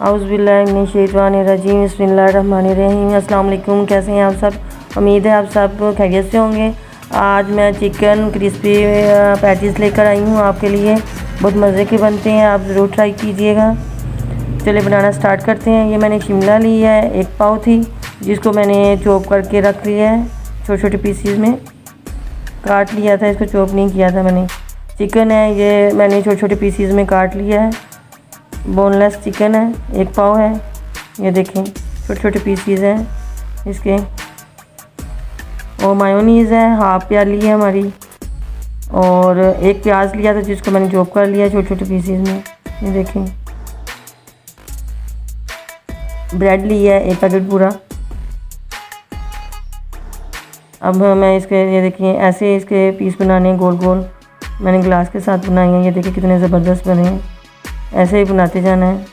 औज़ुबिल्लाहिमिनश्शैतानिर्रजीम बिस्मिल्लाहिर्रहमानिर्रहीम। अस्सलाम वालेकुम। कैसे हैं आप सब? उम्मीद है आप सब खैरियत से होंगे। आज मैं चिकन क्रिस्पी पैटीज़ लेकर आई हूँ आपके लिए। बहुत मज़े के बनते हैं, आप ज़रूर ट्राई कीजिएगा। चलिए बनाना स्टार्ट करते हैं। ये मैंने शिमला ली है, एक पाव थी, जिसको मैंने चॉप करके रख लिया है। छोटे छोटे पीसीज में काट लिया था, इसको चॉप नहीं किया था मैंने। चिकन है, ये मैंने छोटे छोटे पीसीज में काट लिया है। बोनलेस चिकन है, एक पाव है। ये देखें छोटे छोटे पीसीज हैं इसके। और मायोनीज़ है, हाफ प्याली है हमारी। और एक प्याज लिया था जिसको मैंने चॉप कर लिया छोटे छोटे पीसीज में। ये देखें ब्रेड लिया है, एक पैकेट पूरा। अब मैं इसके ये देखिए ऐसे इसके पीस बनाने हैं गोल गोल। मैंने ग्लास के साथ बनाए हैं। ये देखिए कितने ज़बरदस्त बने हैं। ऐसे ही बनाते जाना है।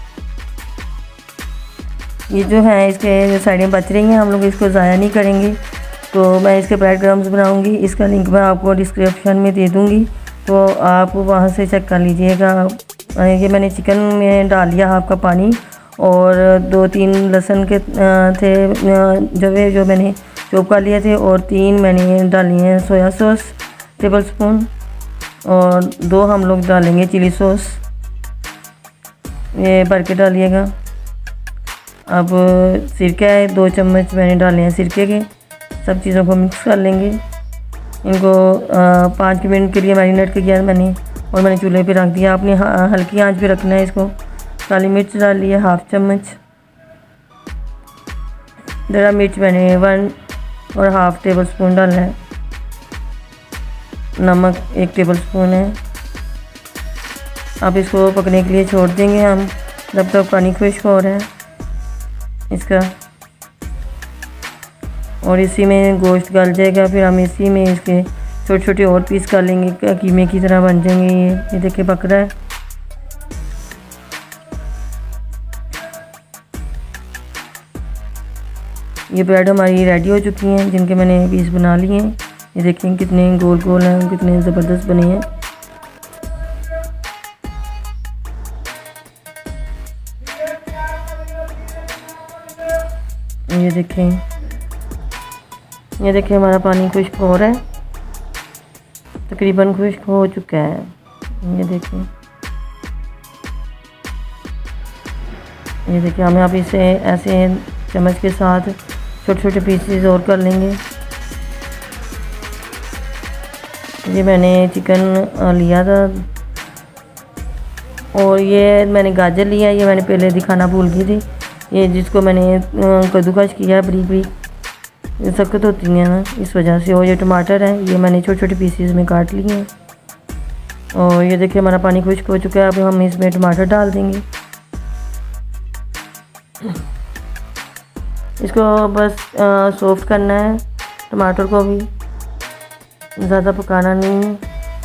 ये जो है इसके जो साइडें बच रही हैं, हम लोग इसको ज़ाया नहीं करेंगे। तो मैं इसके ब्रेड क्रम्स बनाऊंगी। इसका लिंक मैं आपको डिस्क्रिप्शन में दे दूंगी, तो आप वहां से चेक कर लीजिएगा। ये मैंने चिकन में डाल लिया हाफ का पानी, और 2-3 लहसुन के थे जो मैंने चॉप कर लिए थे, और 3 मैंने डाली हैं सोया सॉस टेबल स्पून, और 2 हम लोग डालेंगे चिली सॉस। ये भर के डालिएगा। अब सिरका है, 2 चम्मच मैंने डाले हैं सिरके के। सब चीज़ों को मिक्स कर लेंगे। इनको 5 मिनट के लिए मैरिनेट किया मैंने, और मैंने चूल्हे पे रख दिया। आपने हल्की आंच पे रखना है इसको। काली मिर्च डाल लिया हाफ चम्मच। दरा मिर्च मैंने 1.5 टेबल स्पून डालना है। नमक 1 टेबल स्पून है। अब इसको पकने के लिए छोड़ देंगे हम, जब तक पानी खुश्क हो रहा है इसका। और इसी में गोश्त गल जाएगा, फिर हम इसी में इसके छोटे छोटे और पीस कर लेंगे, कीमे की तरह बन जाएंगे। ये देखिए पक रहा है। ये ब्रेड हमारी रेडी हो चुकी हैं, जिनके मैंने पीस बना लिए हैं। ये देखिए कितने गोल गोल हैं, कितने ज़बरदस्त बने हैं। ये देखें हमारा पानी खुश्क हो रहा है, तकरीबन खुश्क हो चुका है। ये देखिए हमें अब इसे ऐसे चम्मच के साथ छोटे छोटे पीसेस और कर लेंगे। ये मैंने चिकन लिया था, और ये मैंने गाजर लिया है। ये मैंने पहले दिखाना भूल गई थी। ये जिसको मैंने कद्दूकस किया बारीक बारीक, ये सख्त होती है ना, इस वजह से। और ये टमाटर है, ये मैंने छोटे छोटे पीसेस में काट लिए हैं। और ये देखिए हमारा पानी खुश्क हो चुका है। अब हम इसमें टमाटर डाल देंगे। इसको बस सॉफ्ट करना है, टमाटर को भी ज़्यादा पकाना नहीं है।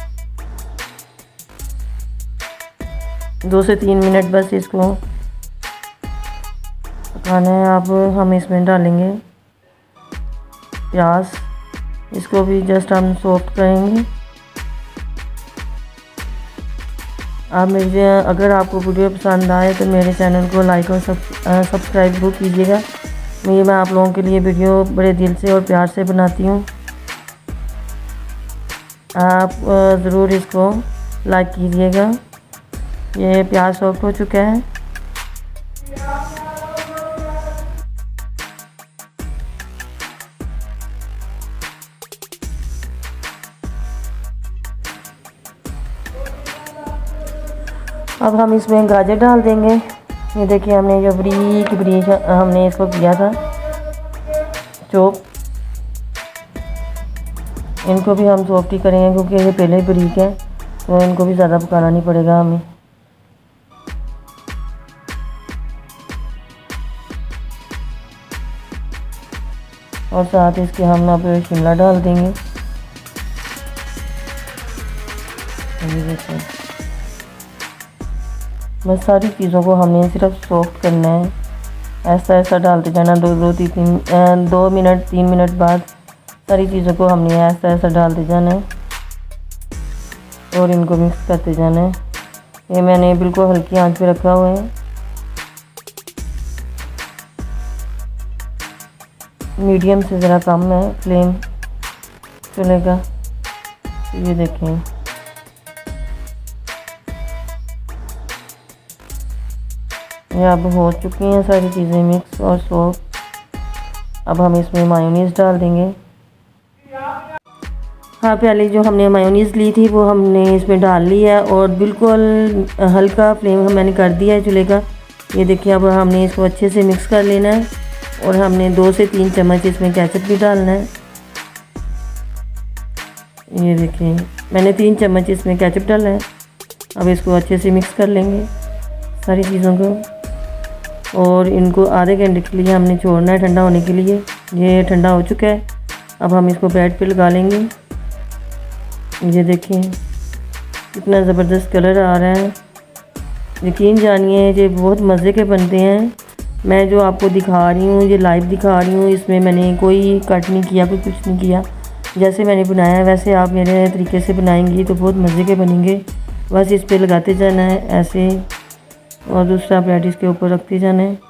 2 से 3 मिनट बस इसको पकाना है। अब हम इसमें डालेंगे प्याज, इसको भी जस्ट हम सॉफ्ट करेंगे। आप मुझे अगर आपको वीडियो पसंद आए तो मेरे चैनल को लाइक और सब्सक्राइब जरूर कीजिएगा। मैं आप लोगों के लिए वीडियो बड़े दिल से और प्यार से बनाती हूँ। आप ज़रूर इसको लाइक कीजिएगा। ये प्याज सॉफ्ट हो चुका है। अब हम इसमें गाजर डाल देंगे। ये देखिए हमने जो बारीक बारीक हमने इसको किया था चॉप, इनको भी हम सॉफ्ट ही करेंगे क्योंकि ये पहले ही बारीक है, तो इनको भी ज़्यादा पकाना नहीं पड़ेगा हमें। और साथ इसके हम अब शिमला डाल देंगे। ये देखिए बस सारी चीज़ों को हमने सिर्फ सॉफ्ट करना है। ऐसा ऐसा डालते जाना। 2 मिनट 3 मिनट बाद सारी चीज़ों को हमने ऐसा ऐसा डालते जाना है और इनको मिक्स करते जाना है। ये मैंने बिल्कुल हल्की आंच पे रखा हुआ है। मीडियम से ज़रा कम है फ्लेम चलेगा। ये देखें, ये अब हो चुकी हैं सारी चीज़ें मिक्स और सॉफ्ट। अब हम इसमें मायोनीज़ डाल देंगे। हाँ, पहले जो हमने मायोनीज़ ली थी वो हमने इसमें डाल ली है और बिल्कुल हल्का फ्लेम मैंने कर दिया है चूल्हे का। ये देखिए, अब हमने इसको अच्छे से मिक्स कर लेना है और हमने 2 से 3 चम्मच इसमें केचप भी डालना है। ये देखिए, मैंने 3 चम्मच इसमें केचप डाला है। अब इसको अच्छे से मिक्स कर लेंगे सारी चीज़ों को और इनको आधे घंटे के लिए हमने छोड़ना है ठंडा होने के लिए। ये ठंडा हो चुका है। अब हम इसको ब्रेड पे लगा लेंगे। ये देखिए कितना ज़बरदस्त कलर आ रहा है। यकीन जानिए ये बहुत मज़े के बनते हैं। मैं जो आपको दिखा रही हूँ ये लाइव दिखा रही हूँ, इसमें मैंने कोई कट नहीं किया, कोई कुछ नहीं किया। जैसे मैंने बनाया है वैसे आप मेरे तरीके से बनाएंगी तो बहुत मज़े के बनेंगे। बस इस पे लगाते जाना है ऐसे और दूसरा ब्रेड इसके ऊपर रखते जाना है।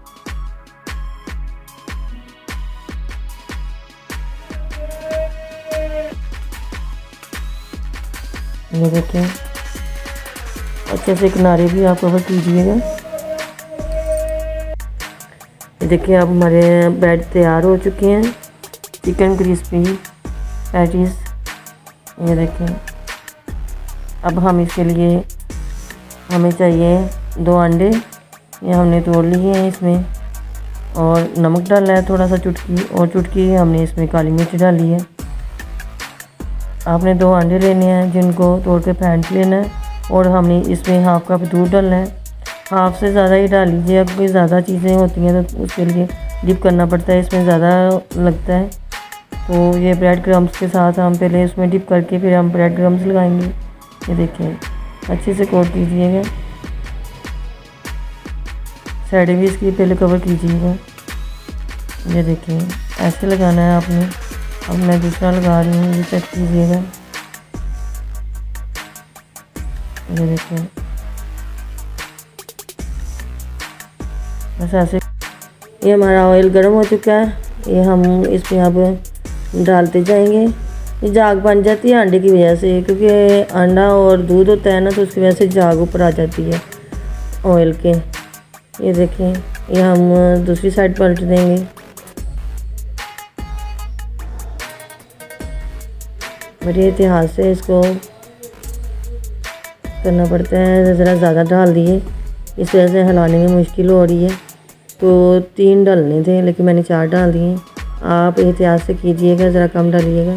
ये देखिए, अच्छे से किनारे भी आप कवर कीजिएगा। ये देखिए, अब हमारे ब्रेड तैयार हो चुके हैं, चिकन क्रिस्पी पैटीज़। ये देखिए, अब हम इसके लिए हमें चाहिए 2 अंडे, ये हमने तोड़ लिए हैं इसमें और नमक डाला है थोड़ा सा चुटकी, और चुटकी हमने इसमें काली मिर्च डाली है। आपने 2 अंडे लेने हैं जिनको तोड़ के फेंट लेना है और हमने इसमें हाफ़ कप दूध डालना है। हाफ़ से ज़्यादा ही डाल लीजिए, अगर कोई ज़्यादा चीज़ें होती हैं तो उसके लिए डिप करना पड़ता है, इसमें ज़्यादा लगता है। तो ये ब्रेड क्रम्स के साथ हम पहले इसमें डिप करके फिर हम ब्रेड क्रम्स लगाएंगे। ये देखिए, अच्छे से कोट कीजिएगा, साइड भी इसकी पहले कवर कीजिएगा। ये देखिए, ऐसे लगाना है आपने। अब मैं दूसरा लगा रही हूँ, ये चेक कीजिएगा। ये देखिए, बस ऐसे। ये हमारा ऑयल गर्म हो चुका है, ये हम इसमें अब डालते जाएंगे। ये झाग बन जाती है अंडे की वजह से, क्योंकि अंडा और दूध होता है ना, तो उसकी वजह से झाग ऊपर आ जाती है ऑयल के। ये देखें, ये हम दूसरी साइड पलट देंगे। बड़े इतिहास से इसको करना पड़ता है, ज़रा ज़्यादा डाल दिए, इस वजह से हिलाने में मुश्किल हो रही है। तो 3 डालने थे लेकिन मैंने 4 डाल दिए। आप एहतियात से कीजिएगा, ज़रा कम डालिएगा।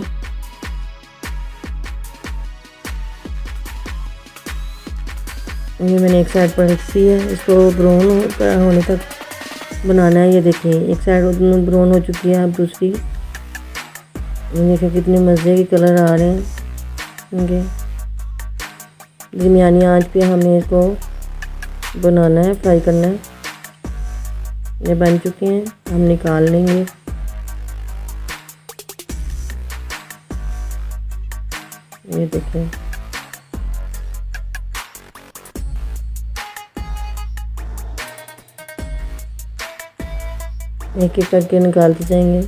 ये मैंने एक साइड पर रखी है, इसको ब्राउन होने तक बनाना है। ये देखिए, एक साइड ब्राउन हो चुकी है, अब दूसरी। ये देखिए कितने मज़े के कलर आ रहे हैं इनके। दरमियानी आंच पे हमें इसको बनाना है, फ्राई करना है। ये बन चुके हैं, हम निकाल लेंगे। ये देखें, एक एक करके निकालते जाएंगे।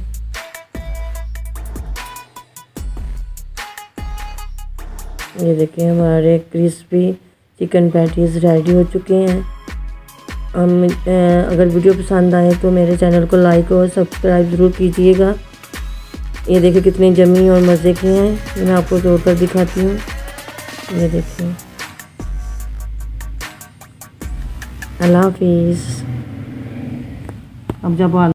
ये देखिए, हमारे क्रिस्पी चिकन पैटीज़ रेडी हो चुके हैं। हम अगर वीडियो पसंद आए तो मेरे चैनल को लाइक और सब्सक्राइब ज़रूर कीजिएगा। ये देखिए कितने जमी और मज़े के हैं, मैं आपको तोड़कर दिखाती हूँ। ये देखिए, अल्लाह हाफिज़। अब जब